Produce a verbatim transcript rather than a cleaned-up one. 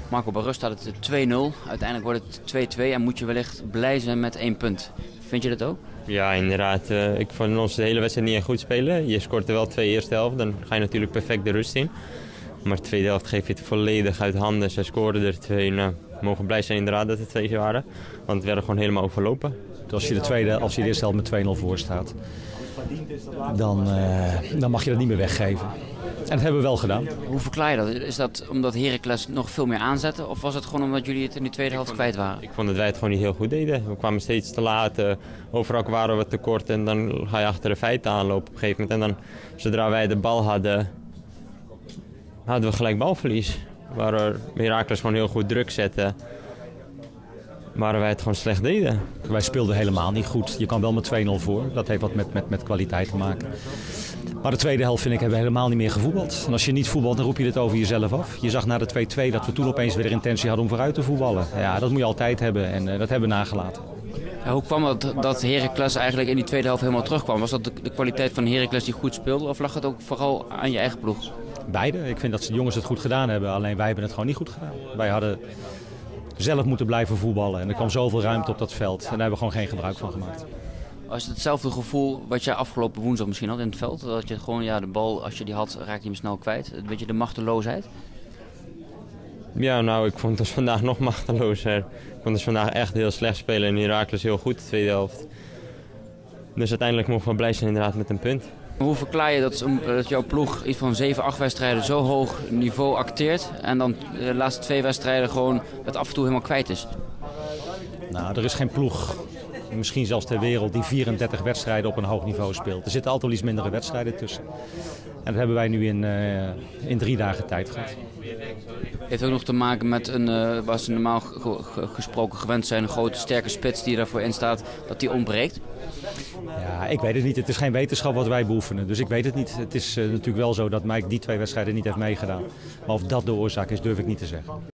Marco, bij rust staat het twee nul. Uiteindelijk wordt het twee twee en moet je wellicht blij zijn met één punt. Vind je dat ook? Ja, inderdaad. Uh, ik vond ons de hele wedstrijd niet echt goed spelen. Je scoort er wel twee eerste helft, dan ga je natuurlijk perfect de rust in. Maar de tweede helft geef je het volledig uit handen. Zij scoorden er twee. Nou, we mogen blij zijn inderdaad dat het twee waren. Want het werd gewoon helemaal overlopen. Als je de, tweede, als je de eerste helft met twee nul voor staat, dan, uh, dan mag je dat niet meer weggeven. En dat hebben we wel gedaan. Hoe verklaar je dat? Is dat omdat Heracles nog veel meer aanzette? Of was het gewoon omdat jullie het in de tweede helft kwijt waren? Ik vond dat wij het gewoon niet heel goed deden. We kwamen steeds te laat. Uh, overal waren we tekort. En dan ga je achter de feiten aanlopen op een gegeven moment. En dan, zodra wij de bal hadden, hadden we gelijk balverlies. Waar Heracles gewoon heel goed druk zette. Waar wij het gewoon slecht deden. Wij speelden helemaal niet goed. Je kan wel met twee nul voor. Dat heeft wat met, met, met kwaliteit te maken. Maar de tweede helft, vind ik, hebben we helemaal niet meer gevoetbald. En als je niet voetbalt, dan roep je dit over jezelf af. Je zag na de twee twee dat we toen opeens weer de intentie hadden om vooruit te voetballen. Ja, dat moet je altijd hebben en uh, dat hebben we nagelaten. Ja, hoe kwam het dat Heracles eigenlijk in die tweede helft helemaal terugkwam? Was dat de, de kwaliteit van Heracles die goed speelde of lag het ook vooral aan je eigen ploeg? Beide. Ik vind dat de jongens het goed gedaan hebben, alleen wij hebben het gewoon niet goed gedaan. Wij hadden zelf moeten blijven voetballen en er kwam zoveel ruimte op dat veld en daar hebben we gewoon geen gebruik van gemaakt. Was het hetzelfde gevoel wat je afgelopen woensdag misschien had in het veld? Dat je gewoon, ja, de bal, als je die had, raakte je hem snel kwijt. Een beetje de machteloosheid? Ja, nou, ik vond het vandaag nog machtelozer. Ik vond het vandaag echt heel slecht spelen en Heracles heel goed de tweede helft. Dus uiteindelijk mogen we blij zijn inderdaad met een punt. Hoe verklaar je dat, dat jouw ploeg iets van zeven, acht wedstrijden zo hoog niveau acteert en dan de laatste twee wedstrijden gewoon het af en toe helemaal kwijt is? Nou, er is geen ploeg, misschien zelfs ter wereld, die vierendertig wedstrijden op een hoog niveau speelt. Er zitten altijd wel iets mindere wedstrijden tussen. En dat hebben wij nu in, uh, in drie dagen tijd gehad. Heeft ook nog te maken met, een, uh, waar ze normaal ge- ge- gesproken gewend zijn, een grote sterke spits die daarvoor in staat, dat die ontbreekt? Ja, ik weet het niet. Het is geen wetenschap wat wij beoefenen. Dus ik weet het niet. Het is uh, natuurlijk wel zo dat Mike die twee wedstrijden niet heeft meegedaan. Maar of dat de oorzaak is, durf ik niet te zeggen.